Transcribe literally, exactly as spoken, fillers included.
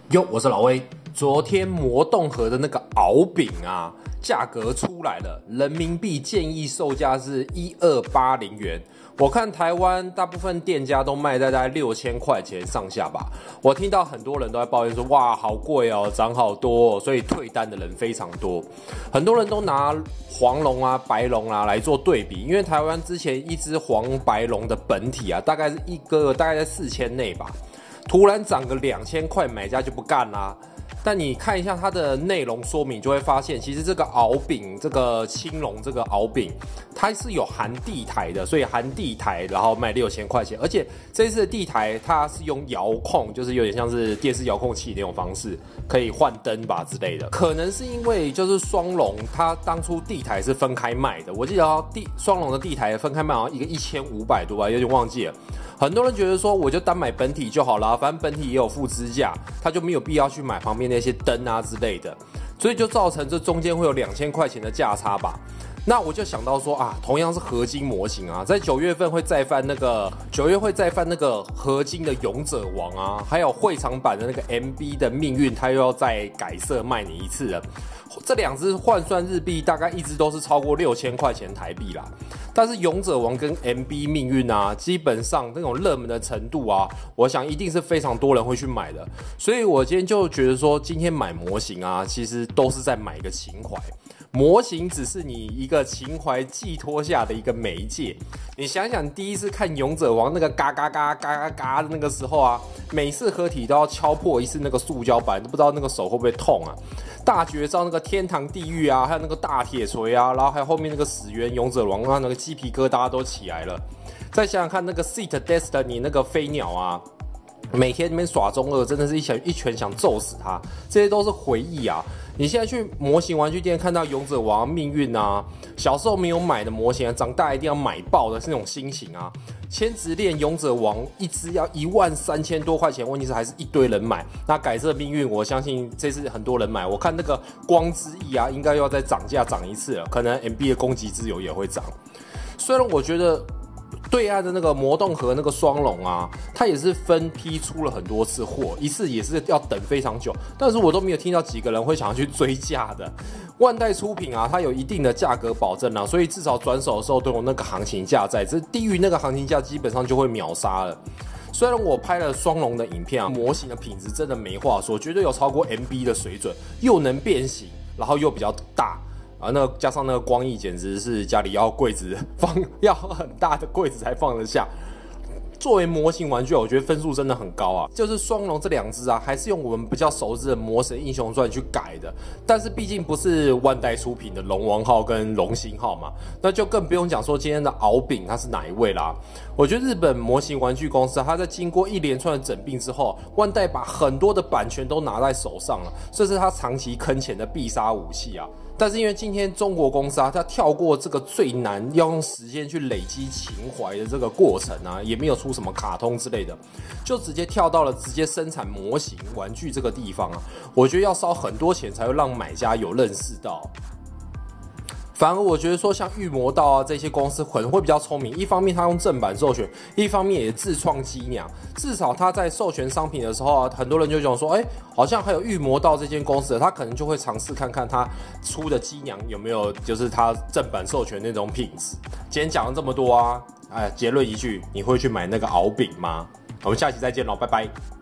哟，我是老威。昨天魔动盒的那个敖丙啊，价格出来了，人民币建议售价是一二八零元。我看台湾大部分店家都卖在大概六千块钱上下吧。我听到很多人都在抱怨说，哇，好贵哦，涨好多哦，所以退单的人非常多。很多人都拿黄龙啊、白龙啊来做对比，因为台湾之前一只黄白龙的本体啊，大概是一个大概在四千内吧。突然涨个两千块，买家就不干啦。但你看一下它的内容说明，就会发现，其实这个敖丙，这个青龙，这个敖丙，它是有含地台的，所以含地台，然后卖六千块钱。而且这一次的地台，它是用遥控，就是有点像是电视遥控器那种方式，可以换灯吧之类的。可能是因为就是双龙，它当初地台是分开卖的，我记得它地双龙的地台分开卖，好像一个一千五百多吧，有点忘记了。很多人觉得说，我就单买本体就好啦，反正本体也有附支架，他就没有必要去买旁边那些灯啊之类的，所以就造成这中间会有两千块钱的价差吧。那我就想到说啊，同样是合金模型啊，在九月份会再翻那个九月会再翻那个合金的勇者王啊，还有会场版的那个 M B 的命运，它又要再改色卖你一次了。这两只换算日币大概一直都是超过六千块钱台币啦。但是勇者王跟 M B 命运啊，基本上那种热门的程度啊，我想一定是非常多人会去买的。所以我今天就觉得说，今天买模型啊，其实都是在买一个情怀。模型只是你一个情怀寄托下的一个媒介。你想想，第一次看勇者王那个嘎嘎嘎嘎嘎嘎的那个时候啊，每次合体都要敲破一次那个塑胶板，都不知道那个手会不会痛啊。大绝招那个天堂地狱啊，还有那个大铁锤啊，然后还有后面那个死源勇者王啊，那个鸡皮疙瘩都起来了。再想想看那个 Seat Destiny 那个飞鸟啊，每天那边耍中二，真的是一拳一拳想揍死他。这些都是回忆啊。你现在去模型玩具店看到勇者王、命运啊，小时候没有买的模型啊，长大一定要买爆的是那种心情啊。千直链勇者王一只要一万三千多块钱，问题是还是一堆人买。那改色命运，我相信这次很多人买。我看那个光之翼啊，应该又要再涨价涨一次了，可能 M B 的攻击之友也会涨。虽然我觉得对岸的那个魔动盒那个双龙啊，它也是分批出了很多次货，一次也是要等非常久，但是我都没有听到几个人会想要去追价的。万代出品啊，它有一定的价格保证啊，所以至少转手的时候都有那个行情价在，这低于那个行情价基本上就会秒杀了。虽然我拍了双龙的影片啊，模型的品质真的没话说，绝对有超过 M B 的水准，又能变形，然后又比较大。啊，那个加上那个光翼，简直是家里要柜子放要很大的柜子才放得下。作为模型玩具，我觉得分数真的很高啊。就是双龙这两只啊，还是用我们比较熟知的《魔神英雄传》去改的，但是毕竟不是万代出品的龙王号跟龙星号嘛，那就更不用讲说今天的敖丙它是哪一位啦。我觉得日本模型玩具公司，它在经过一连串的整并之后，万代把很多的版权都拿在手上了，这是它长期坑钱的必杀武器啊。但是因为今天中国公司啊，它跳过这个最难要用时间去累积情怀的这个过程啊，也没有出什么卡通之类的，就直接跳到了直接生产模型玩具这个地方啊，我觉得要烧很多钱才会让买家有认识到。反而我觉得说像御魔道啊这些公司可能会比较聪明，一方面他用正版授权，一方面也自创机娘，至少他在授权商品的时候啊，很多人就讲说，哎、欸，好像还有御魔道这间公司的，他可能就会尝试看看他出的机娘有没有就是他正版授权那种品质。今天讲了这么多啊，哎，结论一句，你会去买那个敖丙吗？我们下期再见喽，拜拜。